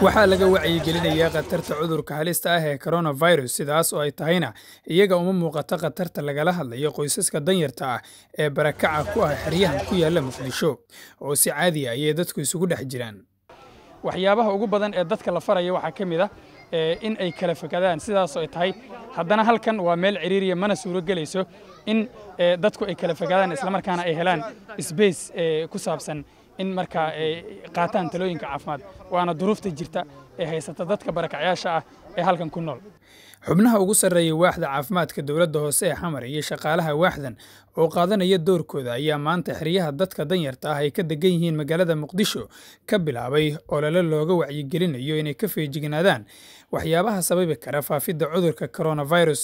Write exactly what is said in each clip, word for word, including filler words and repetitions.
waxaa laga wacyigelinayaa khatarta cudurka halista ah ee coronavirus sidaas oo ay tahayna iyaga uma muuqato khatarta lagala hadlayo qoysaska danyarta ah ee barakaca ku ah xeryahan ku yaala Muqdisho oo si caadi ah ay dadku isugu dhex jiraan. waxyaabaha ugu badan ee dadka la farayo waxaa ka mid ah in ay kala fogaadaan sidaas oo ay tahay haddana halkan waa meel ciriiriya mana suuro galayso in dadku ay kala fogaadaan isla markaana ay helaan space ku saabsan in marka ay qaataan talooyinka caafimaad waana duruufta jirta ee haysata dadka barakacayaasha ah ee halkan ku nool. xubnaha ugu sarreeya waaxda caafimaadka dowladda hoose ee Xamar iyo shaqaalaha waaxdan oo qaadanaya doorkooda ayaa maanta xeryaha dadka danyarta ah ay ka degan yihiin magaalada Muqdisho ka bilaabay olole looga wacyigelinayo inay ka feejignaadaan waxyaabaha sababi kara faafidda cudurka coronavirus.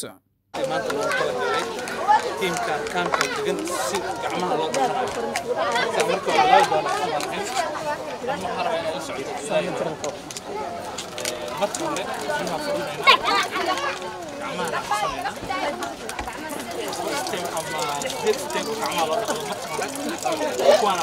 tiimka kaamka degan si gacmaha loo dhaqanayo marka loo baahan yahay ama haraya oo socdo sayintarko marka hore waxaan fadhiinaa gacmaha dhaqanayna system ama system gacmaha loo dhaqo marka hore kuwana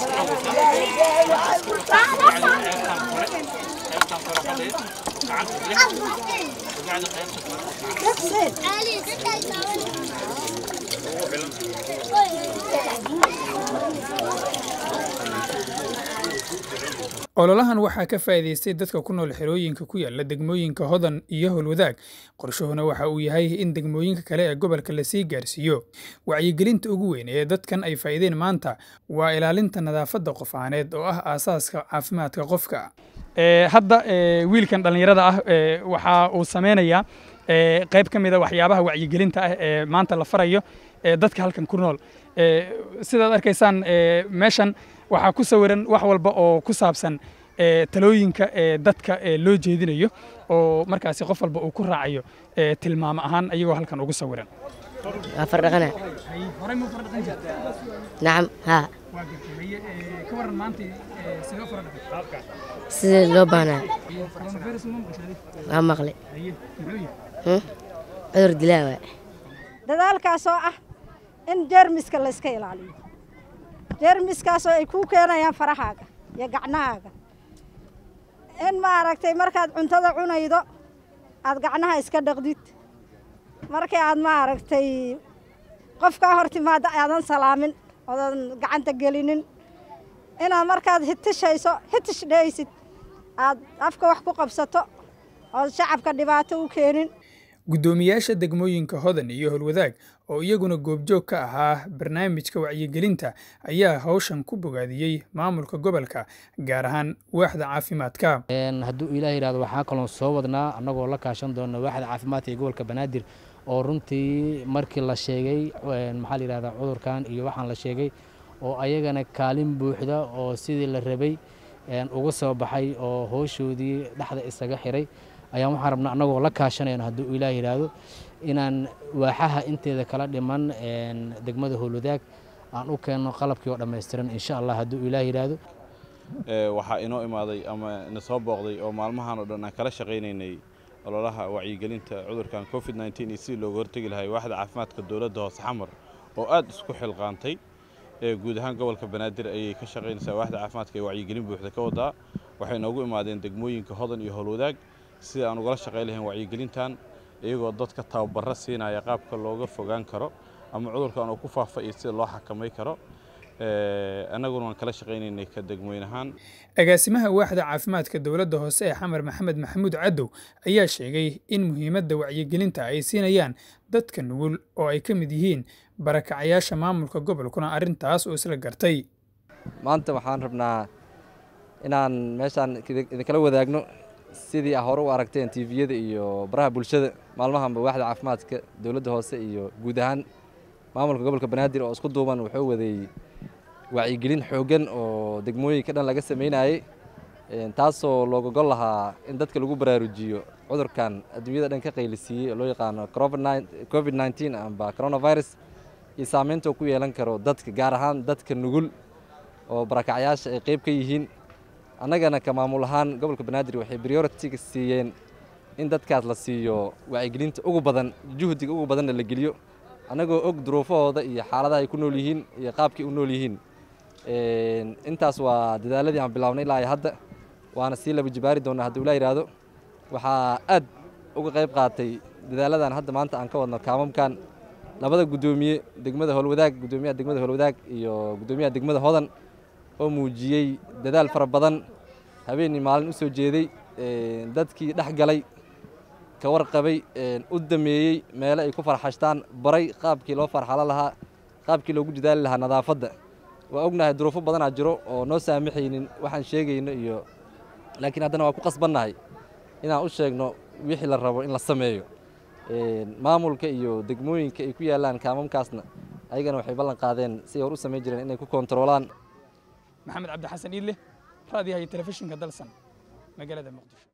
ololahan waxaa ka faa'iideystay dadka ku nool xerooyinka ku yaala degmooyinka Hodan iyo Howlwadaag. qorshahuna waxa uu yahay in degmooyinka kale ee gobolka la sii gaarsiiyo. wacyigelinta ugu weyn ee dadkan ay faa'iideen maanta waa ilaalinta nadaafadda qofaaneed oo ah aasaaska caafimaadka qofka. ee hadda wiilkan dhalinyarada ah waxa uu sameynayaa qayb ka mid ah waxyaabaha wacyigelinta ah ee maanta la farayo ee dadka halkan ku nool. sidaad arkaysaan meeshan waxaa ku sawiran wax walba oo ku saabsan talooyinka dadka loo jeedinayo oo markaasi qof walba uu ku raacayo tilmaamo ahaan ayagoo halkan ugu sawiran. fardaqana horey ma fardaqan jirtaa? nacam ha waa gartay ka waran maanta sidoo fardaqan sida loo baahnaa coronavirus ma maqashay? waa maqlay muxuu yahay cudur dilaawa dadaalkaas oo ah in jeermiska la iska ilaaliyo jeermiskaas oo ay ku keenayaan farahaaga iyo gacnahaaga in ma aragtay markaad cuntada cunaydo aad gacnaha iska dhaqdid markii aad ma aragtay qofka hortimaada aadan salaamin oodan gacanta gelinin inaad markaad hitishayso hitish dhaysid aad afka wax ku qabsato oo shacabka dhibaato u keenin. gudoomiyaasha degmooyinka Hodan iyo Howlwadaag oo iyaguna goobjoog ka ahaa barnaamijka wacyigelinta ayaa hawshan ku bogaadiyay maamulka gobolka gaar ahaan waaxda caafimaadka. een hadduu Ilaahay yiraahdo waxa kale oo soo wadnaa anagoo la kaashan doona waaxda caafimaadka ee gobolka Banaadir oo runtii markii la sheegay maxaa la yiraahdaa cudurkan iyo waxaan la sheegay oo ayagana kaalin buuxda oo sidii la rabay een uga soo baxay oo howshoodii dhaxda isaga xiray ayaan waxaan rabnaa anagoo la kaashanayna hadduu Ilaahay yiraahdo inaan waaxaha inteeda kala dhiman een degmada Howlwadaag aan u keenno qalabkii oo dhameystiran insha Allah hadduu Ilaahay yiraahdo. ee waxa inoo imaaday ama ina soo booqday oo maalmahan oo dhan aan kala shaqeynaynay ololaha wacyigelinta cudurkan covid nineteen iyo si looga hortagi lahaa waaxda caafimaadka dowladda hoose Xamar oo aad isku xilqaantay ee guud ahaan gobolka Banaadir ayay ka shaqeynaysaa waaxda caafimaadka ee wacyigelin buuxda ka wadaa. waxay noogu imaadeen degmooyinka Hodan iyo Howlwadaag si aan uga shaqeyn lahayn wacyigelintan iyagoo dadka tababarro siinaya qaabka looga fogaan karo ama cudurkan uu ku faafay si loo xakamay karo. ee anaguna waan kala shaqeynaynay ka degmooyinahan. agaasimaha waaxda caafimaadka dowladda hoose ee Xamar Maxamed Maxamuud Cadow ayaa sheegay in muhiimadda wacyigelinta ay siinayaan dadka nugul oo ay ka mid yihiin barakacayaasha maamulka gobolkuna arrintaas oo isla gartay. maanta waxaan rabnaa inaan meeshaan idinkala wadaagno sidii hore u aragteen T V-yada iyo baraha bulshada maalmahanba waaxda caafimaadka dowladda hoose iyo guud ahaan maamulka gobolka Banaadir oo isku duuban wuxuu waday wacyigelin xoogan oo degmooyinka dhan laga sameeyay taasoo looga gol lahaa in dadka lagu baraarujiyo cudurkan adduunyada dhan ka qaylisiyay loo yaqaan covid nineteen amba coronavirus iyo saameynta uu ku yeelan karo dadka gaar ahaan dadka nugul oo barakacayaasha ay qayb ka yihiin. annagana ka maamul ahaan gobolka Banaadir waxay priority ka siiyeen in dadkaas la siiyo wacyigelinta ugu badan juhdiga ugu badan la geliyo anagoo og duruufahooda iyo xaaladaha ay ku nool yihiin iyo qaabkii u nool yihiin. een intaas waa dadaaladii aan bilaabnay ilaa hadda waana sii laba jibaari doonaa hadduu ilaa yidhaahdo waxaa aad uga qayb qaatay dadaaladan hadda maanta aan ka wadno kaamamkan labada guddoomiye degmada howlwadaag guddoomiyaha degmada howlwadaag iyo guddoomiyaha degmada hodan oo muujiyey dadaal fara badan habeenii maalin u soo jeeday dadkii dhex galay ka warqabay u dameeyey meelo ay ku farxashtaan baray qaabkii loo farxalo lahaa qaabkii loogu dadaali lahaa nadaafadda waa ognahay duruufo badanaa jiro oo noo saamaxaynin waxaan sheegayno iyo laakiin haddana waa ku qasbannahay inaan u sheegno wixii la rabo in la sameeyo maamulka iyo degmooyinka ay ku yaalaan kaamamkaasna ayagana waxay ballan qaadeen si hor u samayn jireen inay ku koontaroolaan maxamed cabdi xasan iidle raadiyaha iyo telefishinka dalsan magaalada muqdisho